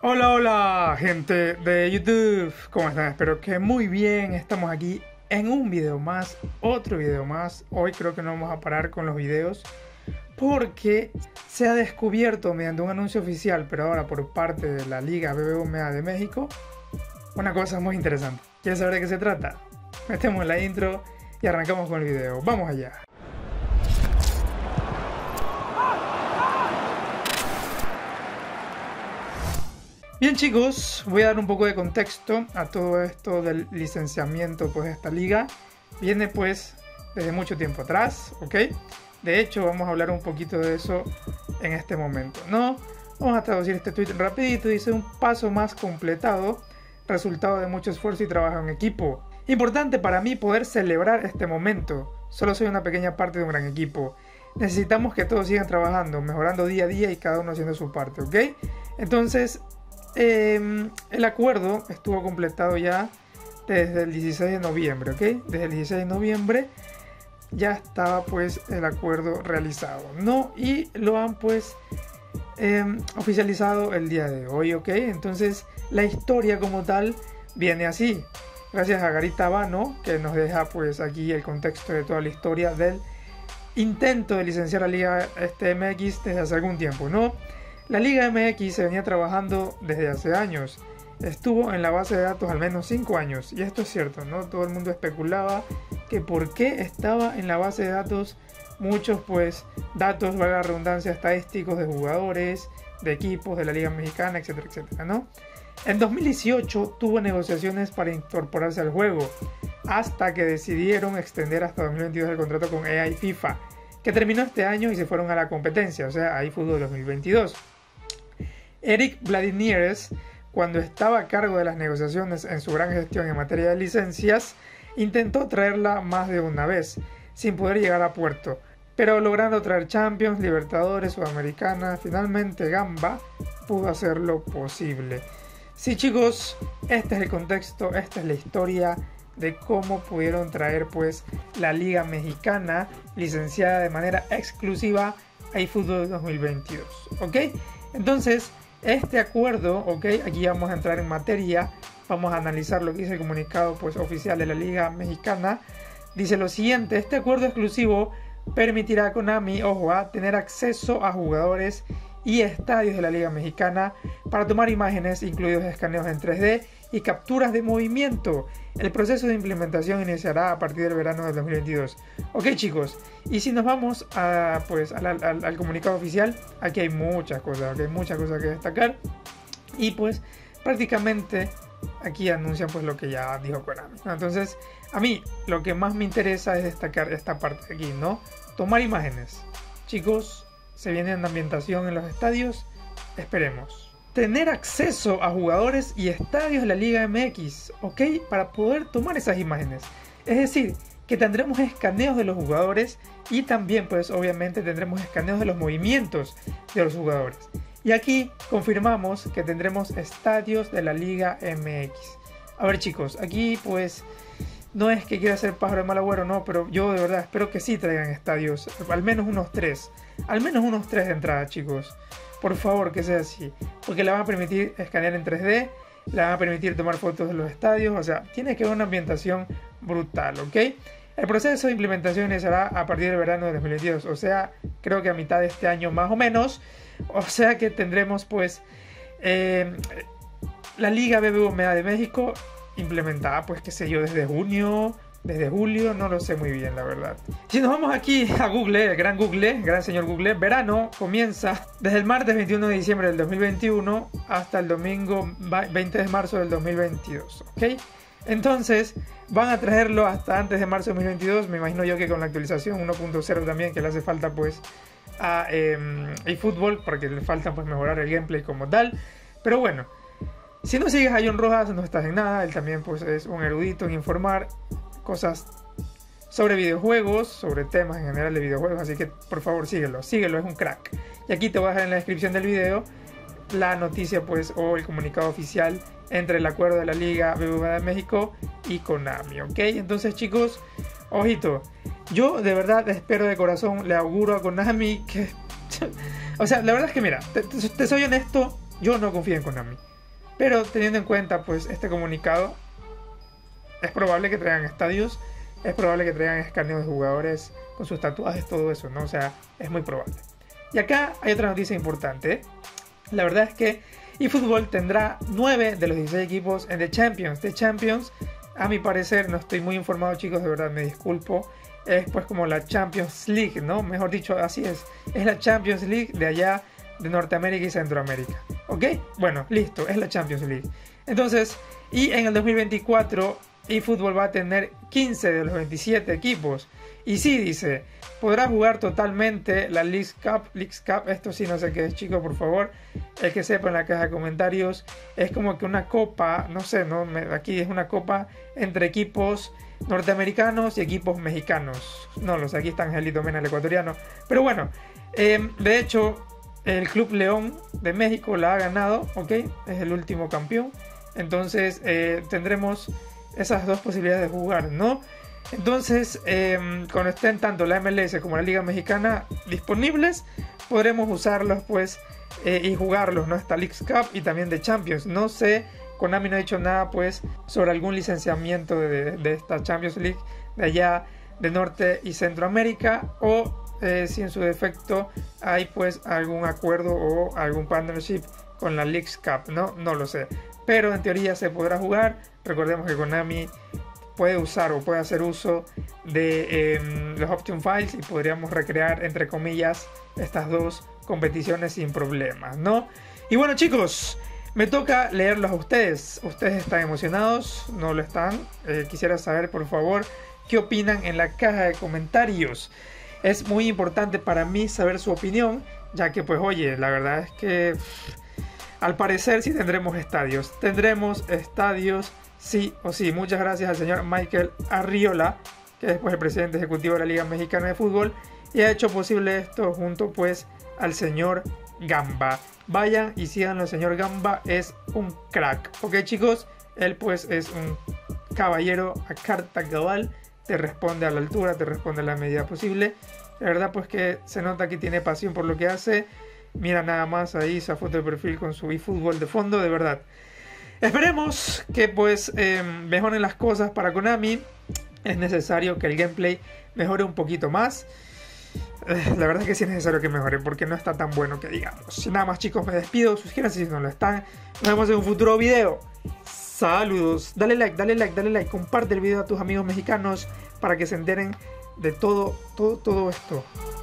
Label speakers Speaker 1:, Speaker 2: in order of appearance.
Speaker 1: Hola, hola, gente de YouTube, ¿cómo están? Espero que muy bien. Estamos aquí en un video más, otro video más. Hoy creo que no vamos a parar con los videos porque se ha descubierto mediante un anuncio oficial, pero ahora por parte de la Liga BBVA de México, una cosa muy interesante. ¿Quieres saber de qué se trata? Metemos la intro y arrancamos con el video. ¡Vamos allá! Bien, chicos, voy a dar un poco de contexto a todo esto del licenciamiento pues, de esta liga. Viene pues desde mucho tiempo atrás, ¿ok? De hecho, vamos a hablar un poquito de eso en este momento, ¿no? Vamos a traducir este tweet rapidito. Dice: un paso más completado, resultado de mucho esfuerzo y trabajo en equipo. Importante para mí poder celebrar este momento. Solo soy una pequeña parte de un gran equipo. Necesitamos que todos sigan trabajando, mejorando día a día y cada uno haciendo su parte, ¿ok? Entonces, el acuerdo estuvo completado ya desde el 16 de noviembre, ¿ok? Desde el 16 de noviembre ya estaba pues el acuerdo realizado, ¿no? Y lo han pues oficializado el día de hoy, ¿ok? Entonces la historia como tal viene así. Gracias a Garita Abano, que nos deja pues aquí el contexto de toda la historia del intento de licenciar a la Liga MX desde hace algún tiempo, ¿no? La Liga MX se venía trabajando desde hace años. Estuvo en la base de datos al menos 5 años. Y esto es cierto, ¿no? Todo el mundo especulaba que por qué estaba en la base de datos muchos, pues, datos, valga la redundancia, estadísticos de jugadores, de equipos, de la Liga Mexicana, etcétera, etcétera, ¿no? En 2018 tuvo negociaciones para incorporarse al juego, hasta que decidieron extender hasta 2022 el contrato con EA y FIFA, que terminó este año y se fueron a la competencia, o sea, a eFootball 2022. Eric Vladimires, cuando estaba a cargo de las negociaciones en su gran gestión en materia de licencias, intentó traerla más de una vez, sin poder llegar a puerto, pero logrando traer Champions, Libertadores, Sudamericana, finalmente Gamba pudo hacerlo posible. Sí, chicos, este es el contexto, esta es la historia de cómo pudieron traer pues la Liga Mexicana licenciada de manera exclusiva a eFootball 2022, ¿ok? Entonces, este acuerdo, ok, aquí vamos a entrar en materia, vamos a analizar lo que dice el comunicado pues, oficial de la Liga Mexicana. Dice lo siguiente: este acuerdo exclusivo permitirá a Konami, ojo, a tener acceso a jugadores y estadios de la Liga Mexicana para tomar imágenes, incluidos escaneos en 3D y capturas de movimiento. El proceso de implementación iniciará a partir del verano del 2022. Ok, chicos, y si nos vamos a, pues, al comunicado oficial, aquí hay muchas cosas, que destacar. Y pues prácticamente aquí anuncian pues lo que ya dijo Konami. Entonces, a mí lo que más me interesa es destacar esta parte de aquí, ¿no? Tomar imágenes. Chicos, se viene en ambientación en los estadios, esperemos. Tener acceso a jugadores y estadios de la Liga MX, ¿ok? Para poder tomar esas imágenes. Es decir, que tendremos escaneos de los jugadores y también, pues, obviamente tendremos escaneos de los movimientos de los jugadores. Y aquí confirmamos que tendremos estadios de la Liga MX. A ver, chicos, aquí, pues, no es que quiera ser pájaro de mal agüero, no, pero yo de verdad espero que sí traigan estadios, al menos unos 3. Al menos unos 3 de entrada, chicos. Por favor, que sea así, porque le van a permitir escanear en 3D, le van a permitir tomar fotos de los estadios, o sea, tiene que haber una ambientación brutal, ¿ok? El proceso de implementación iniciará a partir del verano de 2022, o sea, creo que a mitad de este año más o menos, o sea que tendremos pues la Liga BBVA de México implementada, pues qué sé yo, desde junio, desde julio, no lo sé muy bien, la verdad. Si nos vamos aquí a Google, el gran señor Google, verano comienza desde el martes 21 de diciembre del 2021 hasta el domingo 20 de marzo del 2022, ¿ok? Entonces, van a traerlo hasta antes de marzo de 2022, me imagino yo que con la actualización 1.0 también, que le hace falta pues a eFootball, porque le falta pues mejorar el gameplay como tal, pero bueno. Si no sigues a John Rojas, no estás en nada. Él también pues, es un erudito en informar cosas sobre videojuegos, sobre temas en general de videojuegos. Así que por favor síguelo, es un crack. Y aquí te voy a dejar en la descripción del video la noticia pues o el comunicado oficial entre el acuerdo de la Liga BBVA de México y Konami, ¿ok? Entonces, chicos, ojito, yo de verdad espero de corazón, le auguro a Konami que... o sea, la verdad es que mira, te soy honesto, yo no confío en Konami. Pero teniendo en cuenta pues este comunicado, es probable que traigan estadios, es probable que traigan escáneos de jugadores con sus tatuajes, todo eso, ¿no? O sea, es muy probable. Y acá hay otra noticia importante. La verdad es que eFootball tendrá 9 de los 16 equipos en The Champions. The Champions, a mi parecer, no estoy muy informado, chicos, de verdad me disculpo. Es pues como la Champions League, ¿no? Mejor dicho, así es. Es la Champions League de allá de Norteamérica y Centroamérica. ¿Ok? Bueno, listo, es la Champions League. Entonces, y en el 2024 eFootball va a tener 15 de los 27 equipos. Y sí, dice, podrá jugar totalmente la Leagues Cup. Esto sí no sé qué es, chicos, por favor. El que sepa en la caja de comentarios. Es como que una copa, no sé, ¿no? Aquí es una copa entre equipos norteamericanos y equipos mexicanos. No, los aquí está Angelito Mena, el ecuatoriano. Pero bueno, de hecho, el Club León de México la ha ganado, ¿ok? Es el último campeón. Entonces tendremos esas dos posibilidades de jugar, ¿no? Entonces, cuando estén tanto la MLS como la Liga Mexicana disponibles, podremos usarlos pues y jugarlos, ¿no? Esta Leagues Cup y también de Champions. No sé, Konami no ha dicho nada pues sobre algún licenciamiento de esta Champions League de allá de Norte y Centroamérica, o si en su defecto hay pues algún acuerdo o algún partnership con la Leagues Cup, ¿no? No lo sé, pero en teoría se podrá jugar. Recordemos que Konami puede usar o puede hacer uso de los option files y podríamos recrear, entre comillas, estas dos competiciones sin problemas, ¿no? Y bueno, chicos, me toca leerlos a ustedes. ¿Ustedes están emocionados? ¿No lo están? Quisiera saber, por favor, qué opinan en la caja de comentarios. Es muy importante para mí saber su opinión, ya que pues oye, la verdad es que al parecer sí tendremos estadios. Tendremos estadios sí o sí. Muchas gracias al señor Michael Arriola, que es pues el presidente ejecutivo de la Liga Mexicana de Fútbol, y ha hecho posible esto junto pues al señor Gamba. Vayan y síganlo, el señor Gamba es un crack. Ok, chicos, él pues es un caballero a carta cabal, te responde a la altura, te responde a la medida posible. La verdad pues que se nota que tiene pasión por lo que hace. Mira nada más ahí esa foto de perfil con su eFootball de fondo, de verdad. Esperemos que pues mejoren las cosas para Konami. Es necesario que el gameplay mejore un poquito más. La verdad es que sí es necesario que mejore, porque no está tan bueno que digamos. Nada más, chicos, me despido. Suscríbanse si no lo están. Nos vemos en un futuro video. Saludos. Dale like, dale like, dale like. Comparte el video a tus amigos mexicanos para que se enteren de todo esto.